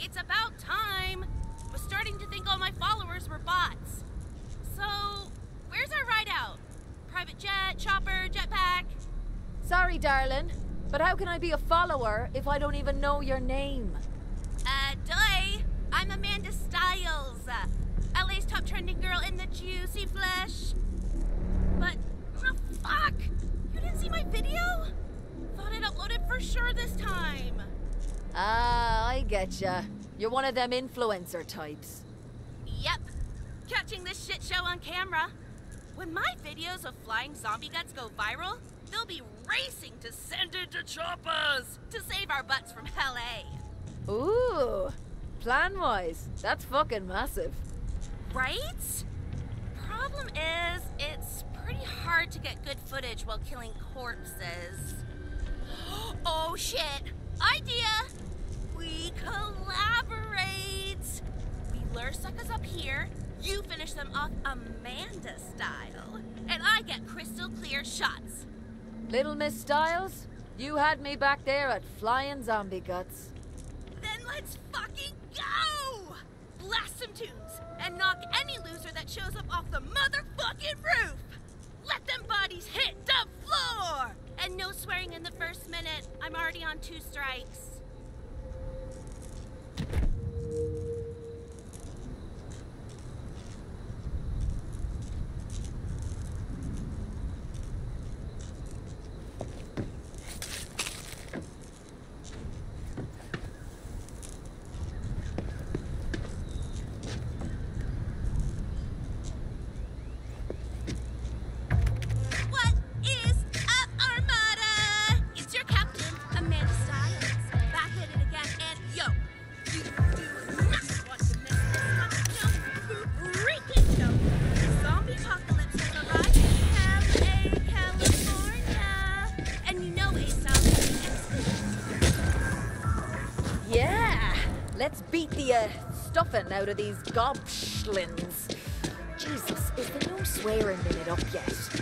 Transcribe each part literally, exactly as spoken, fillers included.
It's about time. I was starting to think all my followers were bots. So, where's our ride out? Private jet, chopper, jetpack? Sorry, darling, but how can I be a follower if I don't even know your name? Uh, duh. I'm Amanda Styles, uh, L A's top trending girl in the juicy flesh. But, oh fuck! You didn't see my video? Thought it uploaded for sure this time. Ah, I getcha. You're one of them influencer types. Yep. Catching this shit show on camera. When my videos of flying zombie guts go viral, they'll be racing to send it to choppers to save our butts from L A. Ooh, plan-wise, that's fucking massive. Right? Problem is, it's pretty hard to get good footage while killing corpses. Oh shit! Idea! We collaborate! We lure suckers up here, you finish them off Amanda style, and I get crystal clear shots. Little Miss Styles, you had me back there at flying zombie guts. Then let's fucking go! Blast some tunes, and knock any loser that shows up off the motherfucking roof! Let them bodies hit the floor! And no swearing in the first minute, I'm already on two strikes. Let's beat the uh, stuffing out of these gobshlins. Jesus, is the no swearing minute up yet?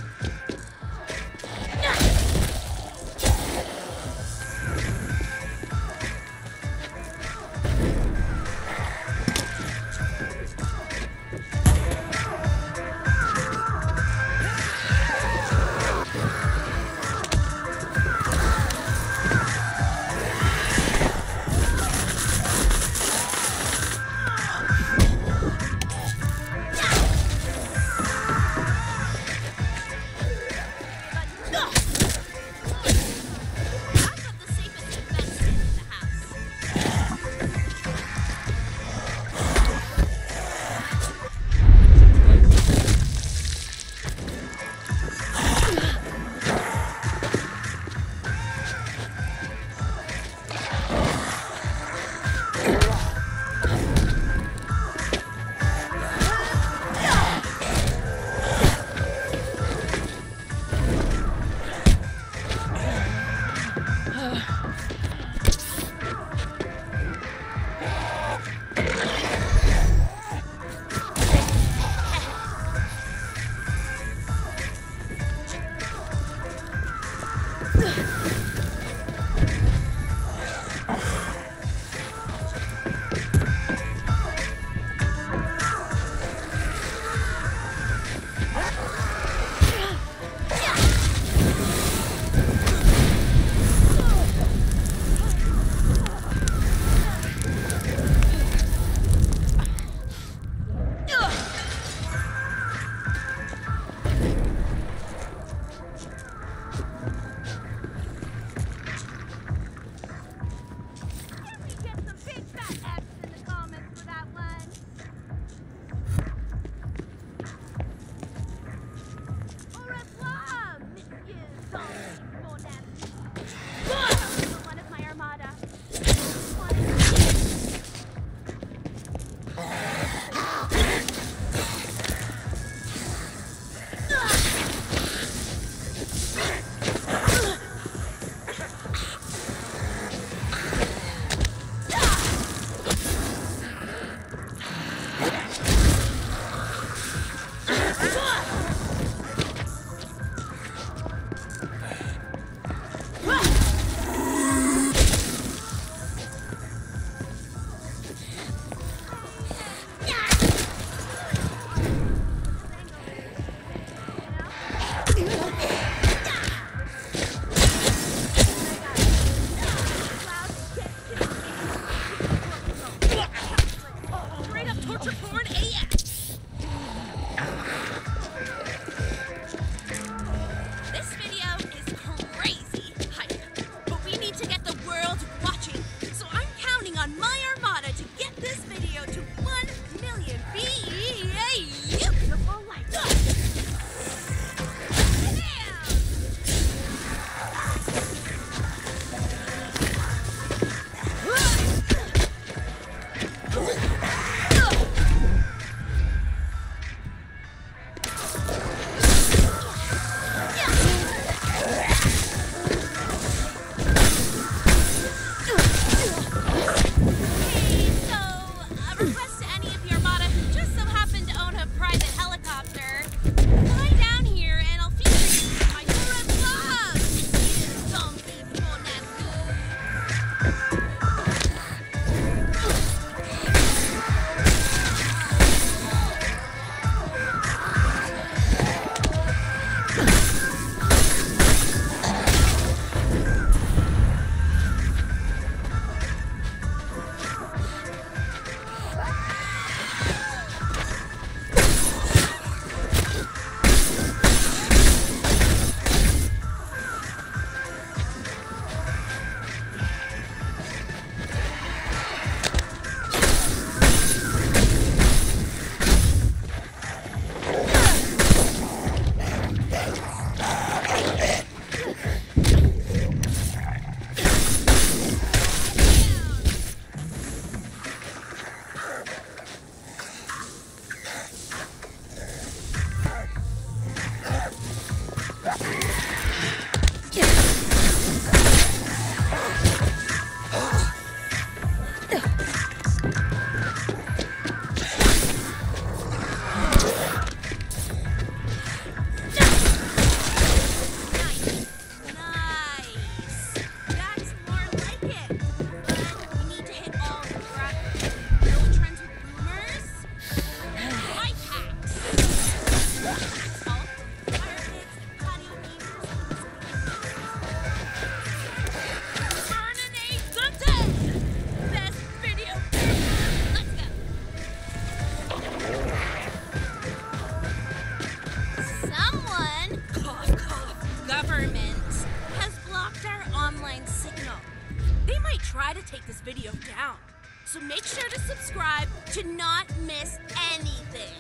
down. So make sure to subscribe to not miss anything.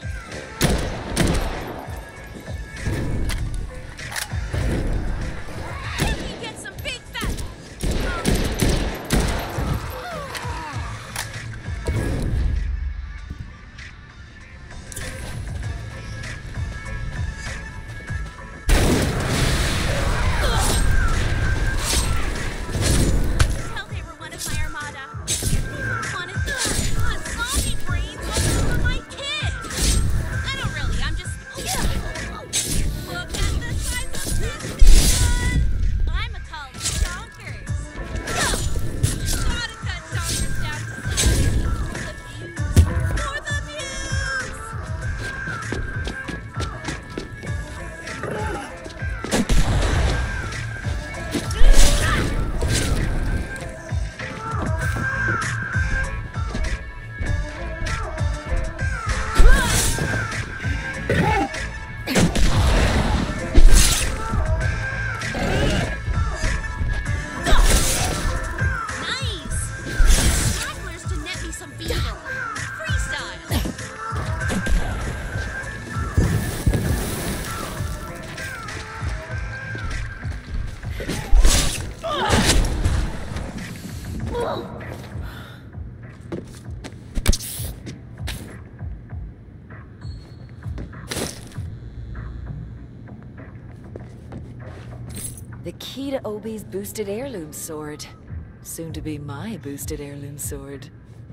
You get some big fat... Tell they were one of my armada. They wanted the hot zombie brains all over my kid. I don't really, I'm just... Look at the size of this thing, son. I'm a called Stonkers. Gotta cut Stonkers down to size. For the views! For the views! Nice! Tacklers to net me some B-roll. Freestyle! The key to Obi's boosted heirloom sword. Soon to be my boosted heirloom sword.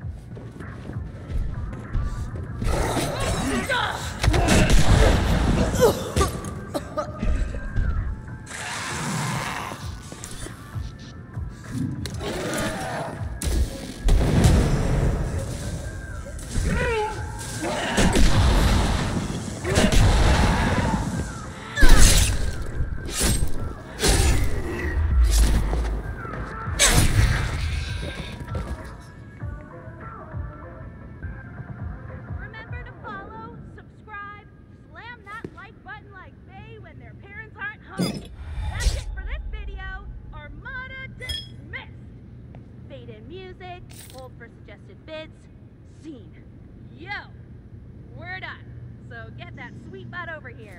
Remember to follow, subscribe, slam that like button like they when their parents aren't home. That's it for this video. Armada dismissed. Fade in music, hold for suggested bits, scene. Yo, we're done. So get that sweet butt over here.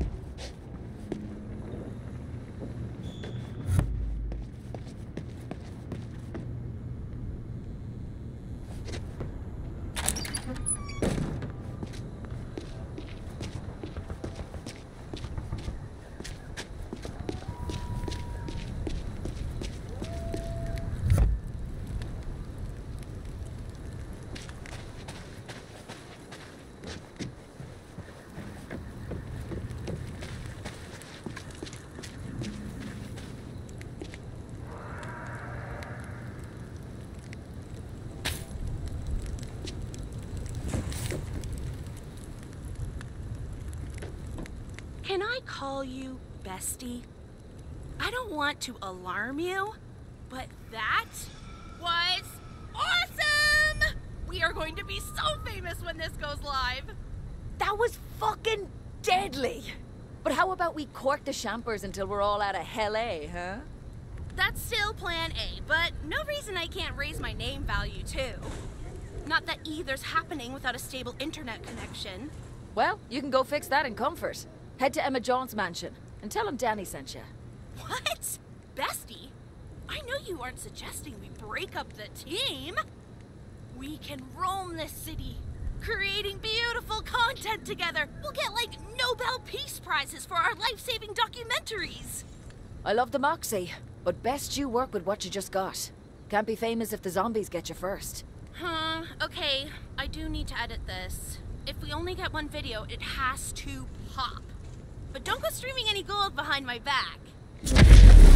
Can I call you bestie? I don't want to alarm you, but that was awesome! We are going to be so famous when this goes live. That was fucking deadly! But how about we cork the champers until we're all out of hell, eh, huh? That's still plan A, but no reason I can't raise my name value too. Not that either's happening without a stable internet connection. Well, you can go fix that in comfort. Head to Emma John's mansion and tell him Danny sent you. What? Bestie? I know you aren't suggesting we break up the team. We can roam this city, creating beautiful content together. We'll get, like, Nobel Peace Prizes for our life-saving documentaries. I love the moxie, but best you work with what you just got. Can't be famous if the zombies get you first. Huh, okay. I do need to edit this. If we only get one video, it has to pop. But don't go streaming any gold behind my back.